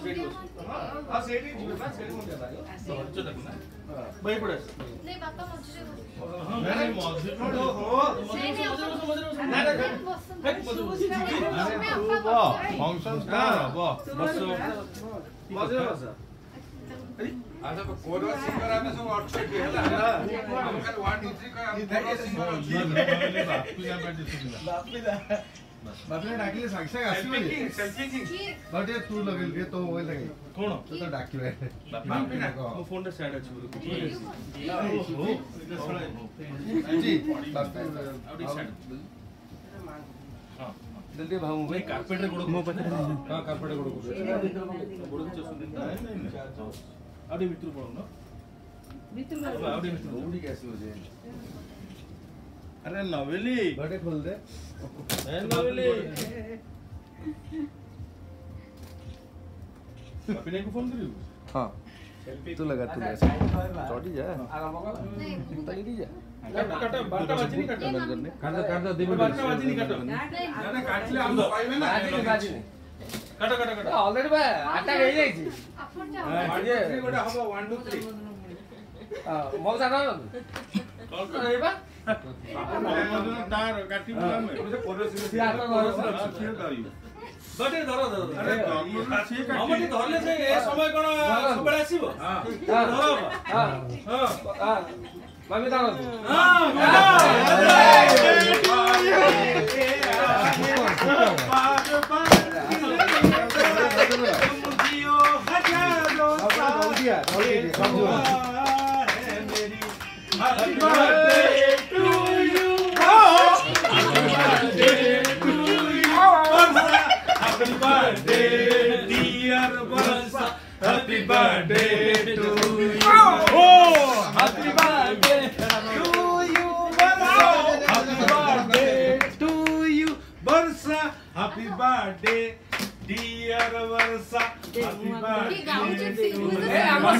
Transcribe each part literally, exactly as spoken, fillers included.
सेठी हां सेठी जीवे बस सेठी मुंडा भाई बच्चा देखो ना भाई पड़े नहीं पापा मझे हां नहीं मझे हो नहीं नहीं मझे मझे ना ना वाह फंक्शन स्टार वाह बस मझे बस अच्छा तो कोरवा सिंगर आमे सब अक्षय के हला हम खाली वन टू थ्री का कोरवा सिंगर अछि बापू ना बैठ सुनिला बापू ना बापू ने डाकिले साक्षात आसीबे सेल्फी किंग बट ये तू लगेल के तो मोबाइल लगे कोन तो तो डाकिबे बापू ना मो फोन रे साइड अछि बोलो ओहो जी बापू आउट साइड हां जल्दी भाऊ भाई कारपेट रे गोड़ मो पता हां कारपेट रे गोड़ गोड़ गोड़ चसु दिन आउडी मित्र पड़ो न मित्र आउडी मित्र ओडी कैसे हो जाए अरे नवेली बड़े खोल दे ए नवेली अपने को फोन करियो हां तू लगा तू ऐसे चढ़ी जा नहीं तगड़ी जा काट काट बारह बजे नहीं काटो बंद करने काट काट दे बारह बजे नहीं काटो ना ना काटले हम पाइबे ना आज बाजी नहीं काटो काटो काटो ऑलरेडी बा आटा गई जाई छी अपन जा ये गोटा हम वन टू थ्री आ मौ जाना कॉल करबा अपन तार काटी बुला में से कोरो से आटा घर से रखियो करियो बटे धरो धरो अरे हमटी धरले से ए समय कोन सबले आसीबो हां धरो हां हां मामी दानो हां मुझियो हजारों दिया है मेरी happy birthday to you happy birthday dear Varsha happy birthday to you happy birthday to you Varsha happy birthday to you Varsha happy birthday dear Varsha happy birthday ए हमर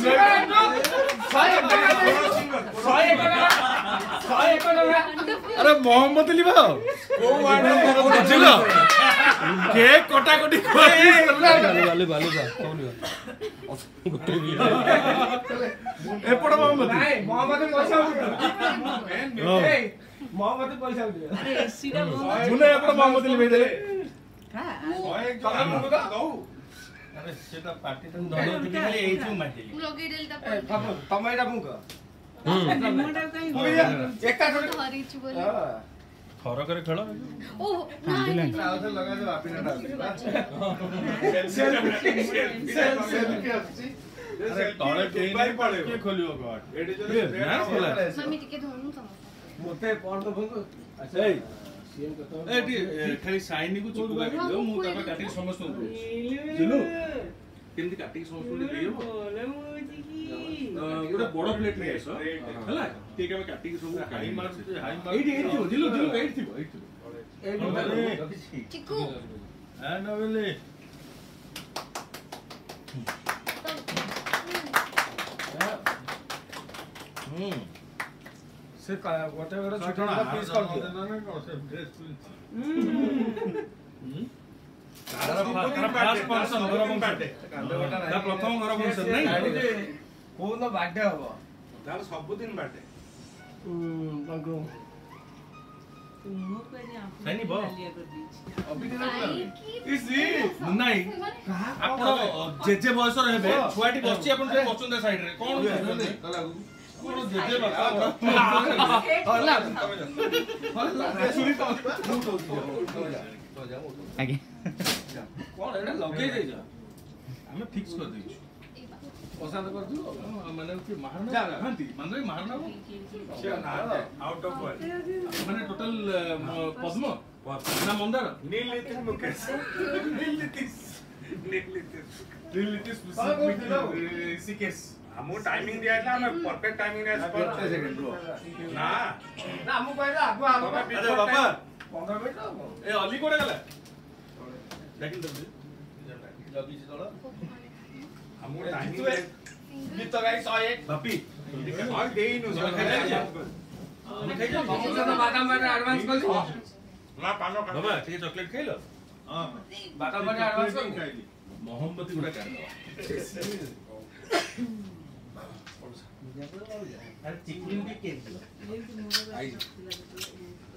अरे मोहम्मद अली भाव को वाडे बुझिलो केक कोटा कोटी खोई वाले वाले बा कौन गोटे भी एपड़ मोहम्मद नहीं मोहम्मद पैसा उठो ए मोहम्मद पैसा उठो अरे सीधा मुने एपड़ मोहम्मद अली भेदेले का ओए कलम को दऊ अरे सेटा पार्टी त दलो टिके खाली एई छु माटिली लगे देल त तमैडा मुक मोडा काई एका धरि छु बोले खरा करे खेल ओ नहीं आउथे लगा दे बापिना सेल्फी सेल्फी आछि अरे तळे के पड़े के खोलियो गॉड एडी जो मम्मी टिके धोनु तम मोते पड़ दो भंग अच्छा ए सीएम कतो एडी खाली साइनी को चुप लागे दो मु ताका काटी समस्त जिलु केमति काटी समस्त देइयो गोटे बड़ प्लेट रे आसो हला ठीक है काटी सब हाई मार हाई मार एडी एडी दिलो दिलो एडी थिबो एडी थिबो एडी चिकू आ नवेले हम्म से गोटे गोटे छोटा पीस कर दियो ना ना से ड्रेस हम्म तारा फास्ट फंक्शन घर बंटे ता प्रथम घर फंक्शन नहीं कोन बर्थडे हबो तार सब दिन बर्थडे हम्म बागो मु कने आप नहीं बो अभी दिन इसी नहीं आपण जेजे बयस रहबे छुआटी बसची आपण से बचुंदा साइड रे कोन कोन जेजे बापा हला हला सुनी तो आगे कोन एटा लगे दे जा हमें फिक्स कर दै पसंद कर दू माने कि महारना हांती माने महारना से ना आउट ऑफ वर्ड माने टोटल पद्म ना मंदार नीललितिस मुकेश नीललितिस नीललितिस नीललितिस सिकेस हमो टाइमिंग दिया था हमें परफेक्ट टाइमिंग है पर छह सेकंड रो ना ना हमो कहला आगु आगु अरे बाबा पंद्रह मिनट ए अली कोडे गला देखिन तो जल्दी से चलो हमो टाइमिंग गीत गाई सौ एक बापी और देई नु सब खाई जा बादाम बाटा एडवांस कर दी ना पानो बाबा ठीक चॉकलेट खाइलो हां बादाम बाटा एडवांस कर खाइली मोहम्मती गुड़ा कर दो अरे चिकन भी केक आई